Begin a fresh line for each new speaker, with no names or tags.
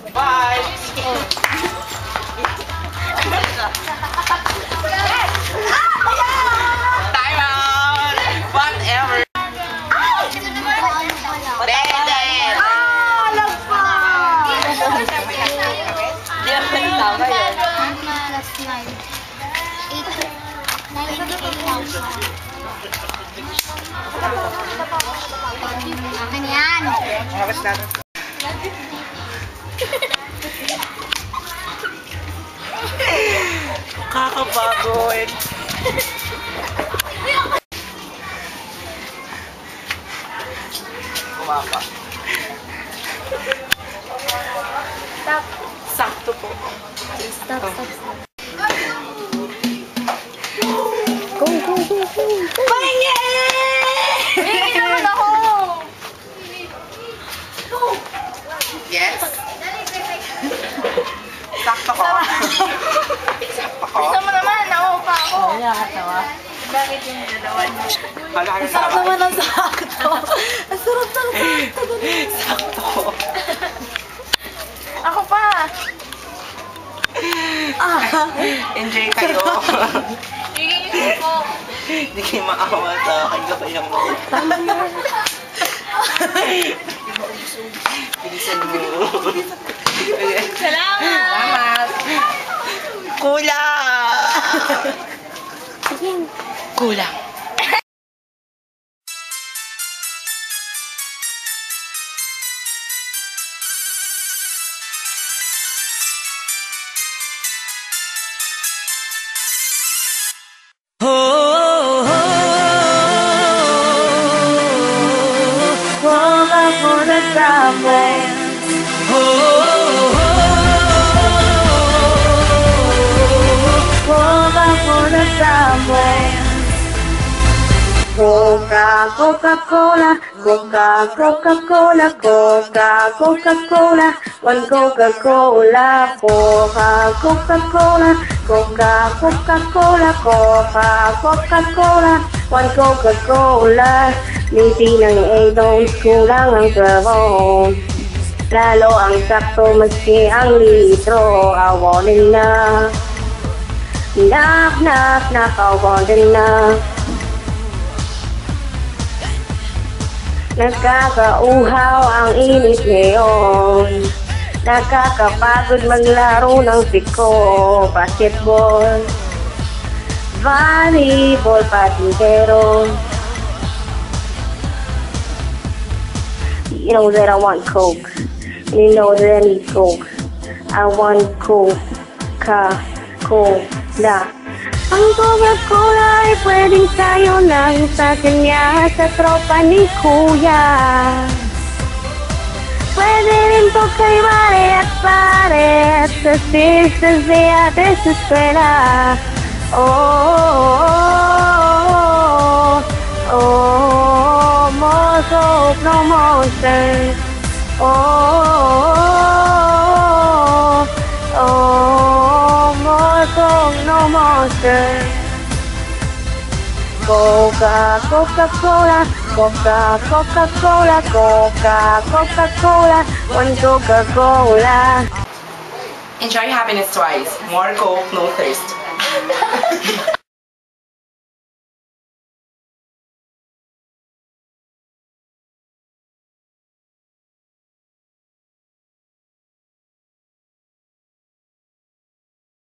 Bye! Time out! Whatever! Beden! Di ang tama yun.
Akin yan.
Hawas natin. Kakapagod. Kumapa.
Stop.
Sakto po.
Stop. Go. Pahingi! Pahingi naman ako!
Yes? Sakto ko. Sakto ko.
Gusto mo naman, nauupa ako.
Wala ka tawa.
Bakit yung dalawa niyo?
Ang
Sarap naman ang sakto. Ang sarap ng sakto.
Sakto.
Ako pa!
Enjoy kayo.
Higingin ko.
Hindi kayo maawa sa akin. Gawin mo.
Tama yun.
Bilisan mo.
Salamat!
Kulang! Kulang.
Coca-Cola, Coca-Cola, Coca-Cola, one Coca-Cola, Coca-Cola, Coca-Cola, Coca-Cola, one Coca-Cola. Minti ng A-Dons, kulang ang sabon. Lalo ang sakto maski ang litro, awanin na. Knock, awanin na. Nagkakauhaw ang init ngayon. Nakakapagod maglaro ng piko, basketball, volleyball, patintero. You know that I want Coke. You know that I need Coke. I want Coca-Cola. Ang Coca-Cola ay pwedeng tayo lang sa kanya, sa tropa ni Kuya. Pwede rin po kay Mare at Pare at sa sisters ni ate sa eskwela. More Coke, no more sense. More Coke, no more sense. Coca-Cola, Coca-Cola, Coca-Cola, one Coca-Cola.
Enjoy happiness twice. More Coke, no thirst.